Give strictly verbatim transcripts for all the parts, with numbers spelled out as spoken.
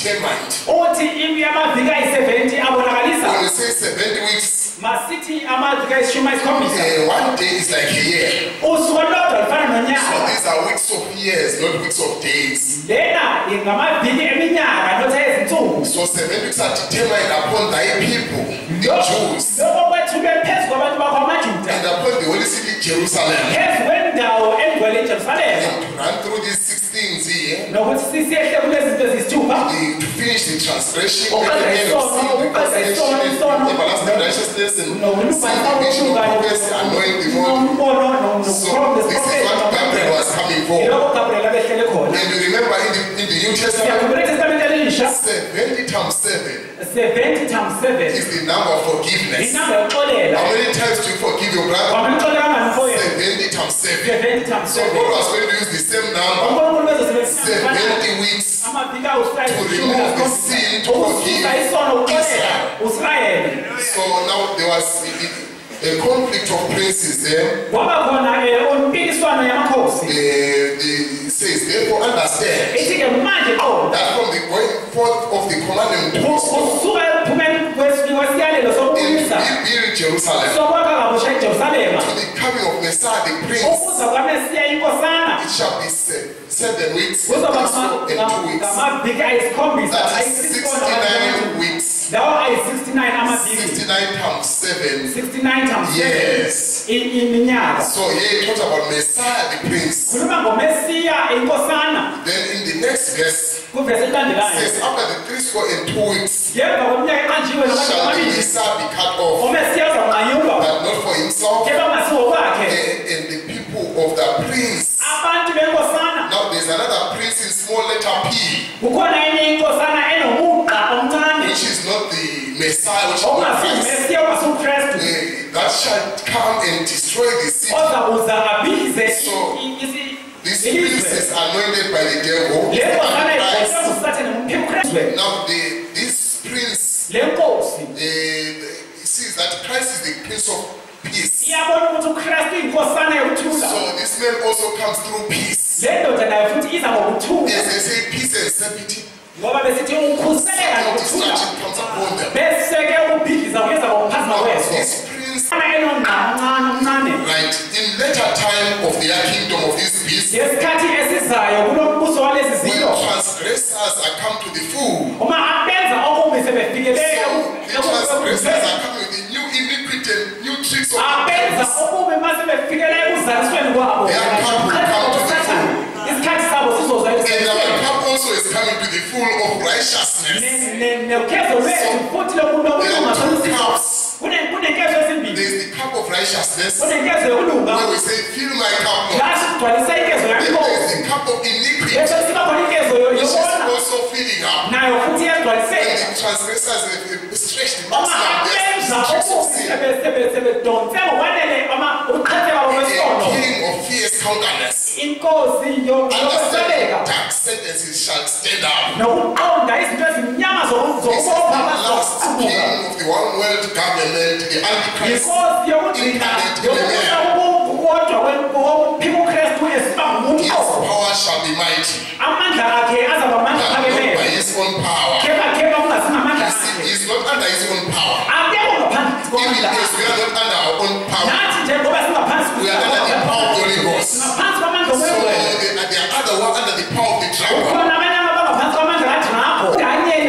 determined. Uthi imiyamaviki ayi-seventy abonakalisa. When we say seventy weeks, Masithi amaviki ayishumi ayisikhombisa. uh, one day is like a year. Usuku olulodwa lufana So nonyaka. these are weeks of years, not weeks of days. Lena ingamaviki eminyaka not eyezinsuku. So seven weeks are determined upon thy people, the Jews, Lokho kwethulwe phezu kwabantu bakho amaJuda. and upon the holy city Jerusalem. Phezu kwendawo engcwele iJerusalema. And to run through these six things here, Nokuthi sisiyehle kulezi zinto eziyisithupha. the, to finish the transgression, Oh, and the end of so, sin, no, reconciliation, so, and so, no. everlasting righteousness, and Nokuthi sanctification of prophets, anointing the Lord. nombono no So this is what Gabriel was coming for. Yilokho Gabriel abehlele khona. And you remember in the, in the New Testament, Siyakhumbula iTestament elisha seventy times seven seventy times seven. is the number of forgiveness. Inamba yokuxolela. How many times do you forgive your brother? Wamxolela mfowethu. seventy times seven. seventy times So seven. God was going to use the same number, uNkulunkulu bezosebenzisa seventy weeks, amaviki awusilayeli to remove the sin, to forgive ukususa isono ukuxolela Israel. uSrayeli. So now there was a, a conflict of princes there. Kwaba khona eh, impikiswano yamakhosi. The, the, it says, therefore understand Ithi ke manje qo that from the going forth of the commandment to usuka ephumeni kwesiyalelo sokubuyisa rebuild Jerusalem, sokwakha kabusha iJerusalema to the coming of Messiah the Prince, ukuza kwaMesiya inkosana it shall be se- seven weeks kuzoba and two weeks. ngamaviki ayisikhombisa That is sixty-nine weeks. lawo ayi-sixty-nine amaviki sixty-nine times seven. sixty-nine times seven Yes. i- iminyaka. So here it talks about Messiah the Prince. Khuluma ngomesiya inkosana Then in the next verse, kuvesi it elandelayo. says, after the three score and two weeks, Ngemva kweminyaka eqanjiwe namanye shall the amabili Messiah be cut off, umesiya uzanqanyulwa but not for himself, kepha kungasiwo kwakhe. and, and the people of the prince. Abantu benkosana Now there's another prince in small letter P, kukhona enye inkosana enomugqa omncane which is not the Messiah, which is not Christ. ongasimesiya ongasumkrestu Eh, that shall come and destroy the city. ozakuza abize So, i- i- i- This prince is anointed by the devil. le nkosana Antichrist. ibhekwe ngusathane ngumphimkrestu. Now the, this prince Le nkosi uh, sees that Christ is the prince of peace. iyabona ukuthi ukrestu iyinkosana yokuthula. So this man also comes through peace. Le ndoda nayo futhi iza ngokuthula Yes, they say peace and safety. ngoba besithi ukukhuseleka No nokuthula destruction comes upon them. bese-ke ukubhidliza kuyeza ngokuphazima kweso. This prince, Enongqa omncane omncane right, in later time of their kingdom of this peace, ngesikhathi esizayo kulo mbuso walezi when zilo transgressors are come to the full, uma abenza okubi sebefikele so the transgressors are coming with a new iniquity and new tricks of abenza darkness. okubi mase befikele ekuzalisweni kwabo Their cup will come to the Sathane. Isikhathi sabo sizoza And our cup also is coming to the full of righteousness. nekhezo lwethu futhi lokulunga There are two cups. kunenkezo ezimbili There's the cup of righteousness, kunenkezo yokulunga where we say, fill my cup, Lord. lasi sigcwalisa inkezo Then yankosi there's the cup of iniquity, bese siba khona inkezo which is yobona also filling up. nayo futhi When iyagcwaliseka the transgressors have stretched the uma maximum abenza their tricks of okubi sin, sebe- sebe- sebedonse ngokwanele ama ukuqhetheka a kwesono king of fierce countenance, inkosi understanding yokwesabeka dark sentences shall stand up. nokuqonda izinto ezimnyama This is the zokubopha last amasokuka king of the one world government, the Antichrist. inkosi yokugcina yokubusa ukukodwa kokuphika ukrestu esiba His ngumuntu power shall be mighty, amandla akhe azaba amandla but not by aphakemele his own power. kepha kepha kungasingamandla You see, akhe he's not under his own power. akekho ngaphansi Even kwamandla as we akhe are not under our own power, nathi njengoba singaphansi we are under the power of the Holy Ghost. So ngaphansi kwamandla there omengcwele are, there are other one under the power of the dragon. ukhona abanye abangaphansi kwamandla kadrago daniel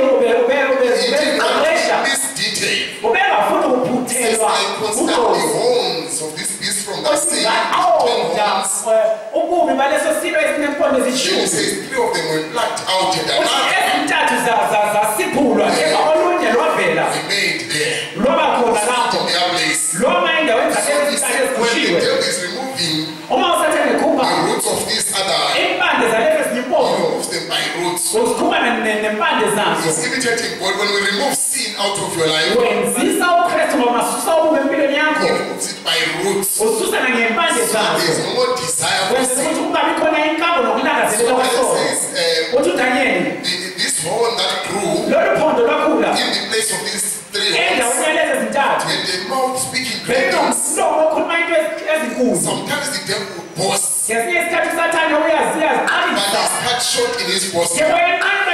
He did not ubeqeqesha this detail. ubengafuna Says, ukuphuthelwa I constant the horns of this beast from the sea, ten aqonda horns. ububi baleso silo esinempondo Then he ezishumi says, three of them were plucked out and another ezintathu zasiphulwa kepha olunye lwavela remained there. lwaba khona Out lapho of their place. loma endaweni So zakezintathu he said, when the ezikhishiwe devil is removing uma usathane ekhupha the roots of this other, impande zalezo he ezinyimpondo removes them by roots. uzikhupha nempande zazo He's imitating God. When we remove sin out of your life, wenzisa ukrestu ngoba masusa ububi empilweni he yakho removes it by roots. ususa nangempande So zazo there's no more desire for wenzisa sin. ukuthi kungabi khona inkambo nokulangazelela So kwasono that says, uh, uthi udanyeli the, this horn that grew lolu phondo lwakhula in the place of these three horns, endaweni yalezi zintathu and the mouth speaking great things. benomlomo okhuluma into ezinkulu Sometimes the devil boasts, ngesinye isikhathi usathane but uyaziyaziqalisa he's cut short in his boasting. ngemoyenqanqela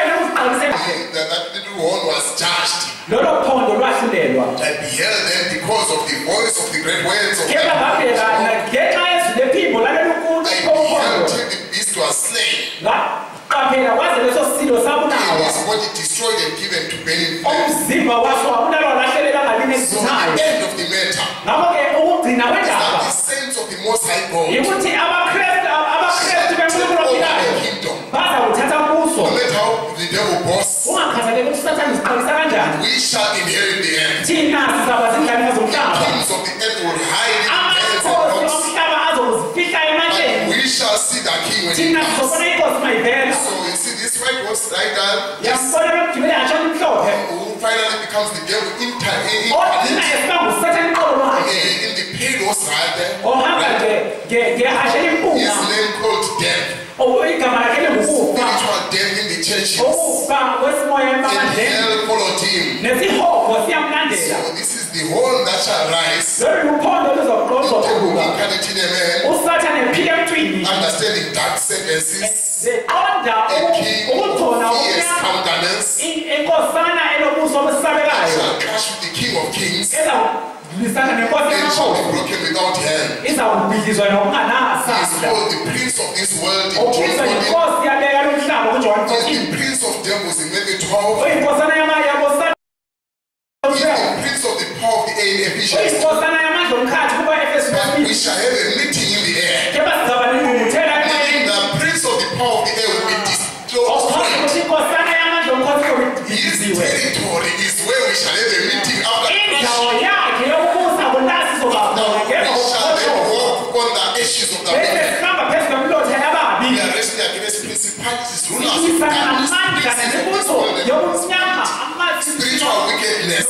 that, that little horn was judged. lolo phondo lwahlulelwa I beheld them because of the voice of the great words of kepha babheka ngenxa yezwi lephimbo lalelo nkulu I beheld till the beast was slain. qaphela kwaze leso silo sabunawa His body destroyed and given to burning flames. umzimba waso wabunalwa lahlelela ngalini So the ezinayo end of the matter ngakho-ke ukugcina is kwendaba that the saints of the Most High God yikuthi abakrestu abakrestu benkulunkulu over ophilayo the kingdom. bazawuthatha kuso No matter how the devil boasts, ungakhathaleli ukuthi usathane ziqalisa kanjani we shall inherit the end. thina sizaba zindlalifa zomhlaba Kings of the earth will hide in tents and amakhosi rocks, omhlaba azozifihla but ematsheni we shall see the king when he thina comes. sizobona inkosi mayivela So you see, this white horse rider yambona lomgibeli atshona umhlophe who finally becomes the devil inter- in- odina incarnate esiba ngusathane iqolo lwakhe eh, in the pale horse rider. ohamba ngehashe His limpunga name called death. igama lakhe lingukufa Spiritual death in the churches. ukufa kwesimoya And emabandleni hell followed him. nesihongo siyamlandela So this is the horn that shall rise. lolu luphondo The devil luzoqoqoquka incarnate in a man, usathane ephile emntwini understanding dark sentences, zeqonda a king ukugcona of fierce ukunyama countenance, inkosana enobuso obusabekayo shall clash with the king of kings, ezawulisana nenkosi and shall be yamakhosi broken without hand. izawubhidlizwa He is nokunganasandla called the prince of this world in John ubizwa fourteen. yinkosi yaleya lomhlaba kujohn He is fourteen the prince of devils in Matthew twelve. uyinkosana yabosana He is the prince of the power of the air in Ephesians. uyinkosana yamandla omkhathi kuba efesu But we shall have a meeting in the air. kepha sizaba nengqungquthela Meaning emoyeni the prince of the power of the air will be okhoza destroyed. ukuthi inkosana yamandla omkhosi His izobhidliziwe territory is where we shall have a meeting after indawo crushing. yakhe yokubusa kunasi izobakhona Now ngemva we shall then kokukhosha walk on the ashes of the bese wicked. sihamba phezu kwemlotha yababi We are wrestling against principalities, rulers, siyisana darkness, namandla princes of this nemibuso world, and yobumnyama spiritual wickedness.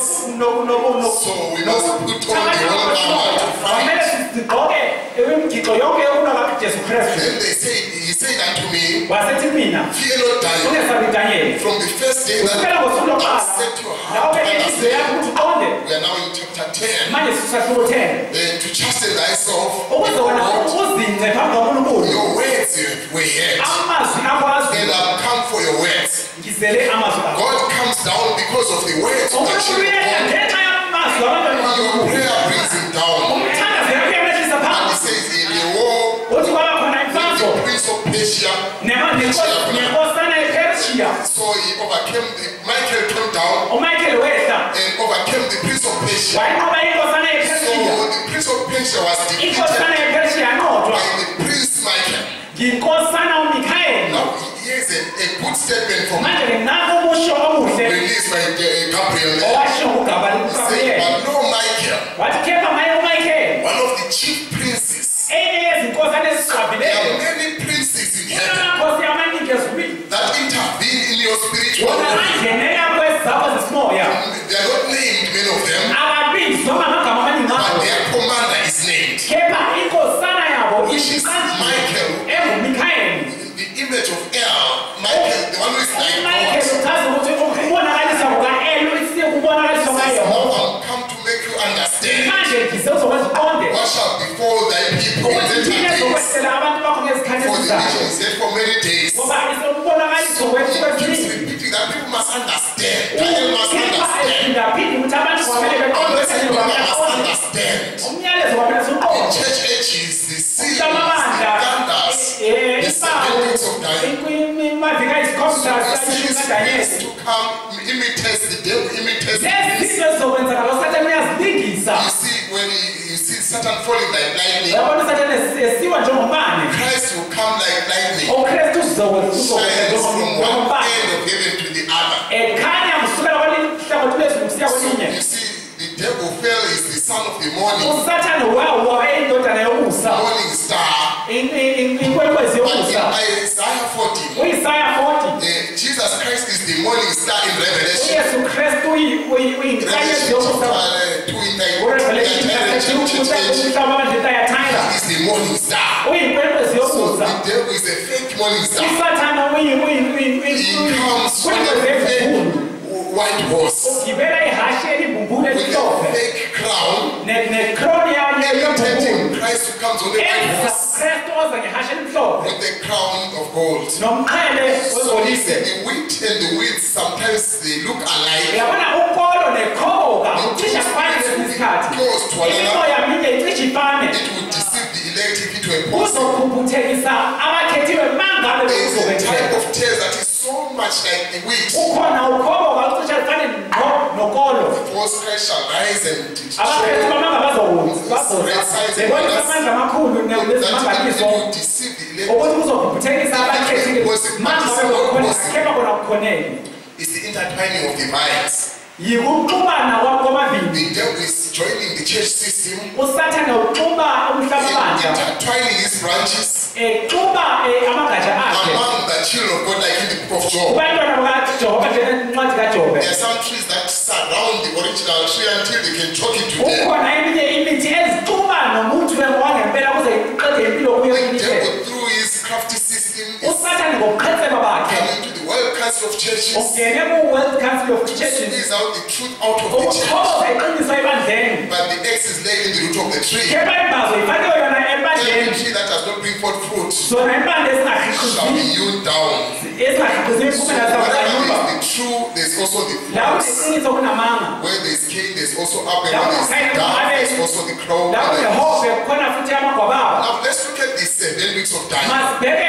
So we must put on the whole armor to fight. kwamele sigqoke imigixo yonke yokulwa kaJesu Kristu Then they said, he said unto me, wasethi mina fear not, Daniel, ungesabi Daniel from the first day that kusukela ngosuku you lokuqala set your heart lawo to benhliziyo yakho understand. ukuthi uqonde We are now in chapter ten. manje sisahluko ten Then to chasten thyself, ukuze wena uzince phambi kaNkulunkulu your words were heard, amazwi akho and azwile I've come for your words. ngizele amazwi akho God comes down because of the words of the umuntu children of uyena God. ngenxa yamazwi abantwana Your bakaNkulunkulu prayer brings him down. umthandazo yakho uyamehlisa And he phansi says, in a war uthi kwaba khona with imfazwe the prince of Persia, nenkosana ePersia so he overcame the, Michael came down uMichael wehla and overcame the prince of Persia. wayinqoba inkosana So ePersia the prince of Persia was inkosana defeated ePersia yanqotshwa by the prince Michael. yinkosana uMichael Now here's a, a good statement from manje ke nanku umusho omuhle released by uh, Gabriel. He owasho ugabani said, uGabriel but no Michael, wathi kepha maye uMichael one of the chief princes. enye yezinkosana There eziswabileyo are many princes in heaven kunamakhosi amaningi ezulwini that intervene in your spiritual wona life. angenela kwezakho zesimoya They are not named, many of them, akabizwa ngamagama amaningi but abo their commander is named. kepha inkosana yabo Which is Michael. enguMichael The image of El, Michael, the one who is like uMichael God. uchaza ukuthi ukubonakalisa kuka-El isikubonakalisa Says, kukaYehova now I've come to make you understand manje ngize uzokwenza uqonde what shall befall thy people in ukuthi later thina days. zokwehlela abantu bakho ngezikhathi For the ezizayo vision is yet for many days. ngoba isokubonakaliso kwethu It keeps kweziningi repeating that people must understand. Daniel must kepha understand. ephindaphinde ukuthi abantu kwamele beqonde Unless ukuthi people kwamele must baqonde understand. umyalezo kwamele The siwuqonde church ages, the seals, the amabandla thunders, the seven weeks of Daniel. imaviki ayisikhombisa The ayishumi seals kadanyeli to come imitates the devil, imitates the lezi beast. zinto zizokwenzakala usathane uyazilingisa You see, when you, you see Satan falling like lightning, uyabona usathane esiwa njengombane Christ will come like lightning, ukristu uzokwenza shines from one njengombane end of heaven to the other. ekhanya kusukela kwelinye uhlangothi lwezulu kusiya So kwelinye you see, the devil fell is the son of the morning, usathane wawa eyindodana yomusa morning star. inkwenkwezi But in yomusa Isaiah fourteen, uyisaya forty uh, Jesus Christ is the morning star in Revelation. uyesu kristu uyinkanyezi Revelation yomusa chapter two in the urevelation entire chapter eight. umhlaba wamandleta yatayira He is the morning star. uyinkwezi So yomusa the devil is a fake morning star. usathana He comes on uyinkwezi a ezinkulu fake white horse ugibela ihashe elibumbulu with a elimhlophe fake crown, nekroni imitating yembumbulu Christ to come comes on the white horse Kristu oza ngehashe elimhlophe with the crown of gold. nomqhele So wegolide. the wheat and the weeds sometimes they look alike. Uyabona ukolo nekhoboka ucishe afane kwesinye isikhathi. Close to one another. Imimoya minye icishe ifane. It will deceive the elect if it were possible. Uzokhubuthekisa abakhethiwe mangabe There is a type bezokwethela. of tears that is so much like the wheat. Ukhona ukhoboka ucishe lifane no- nokolo. False Christ shall rise and Abakhethi show bamanga bazoza. Bebona amandla amakhulu that it nezimangaliso. will deceive the elect. Ukuthi kuzokhubuthekisa abakhethiwe mangabe bekhona khema bona kukhoneni. It's the intertwining of the minds. Yikuxubana kwamabili. The devil is joining the church system, Usathane uxuba umhlaba bandla. intertwining his branches Exuba amagatsha akhe. among the children of God, like in the book of Job. Kubantwana bakaJobe njencwadi kaJobe. There are some trees that surround the original tree until they can choke it to death. Ukhona eminye imithi ezixuba nomuntu wangempela kuze iqede impilo kuyo The imithi. devil, through his crafty system, is Usathane ngokuqhetseba bakhe. coming to the World Council of Churches, Ungene ku-World Council of Churches. squeeze out the truth out of the church. Ukukhoza iqiniso ebandleni. But the X is laid in the root of the tree. Khepha imbazo ifake yona Every ebandleni. tree that does not bring forth fruit Zona impande shall be ezingakhiqizi hewn down. ezingakhiqizi So impumela wherever zakuba. there is the true, there's also the Lawo false. iqiniso kunamanga. Where there is Cain, there's also Abel. Where there is dark, there's also the crow. Lawo And the- Yehova kukhona futhi amagwababa. Now let's look at these seven weeks of time. Masibheke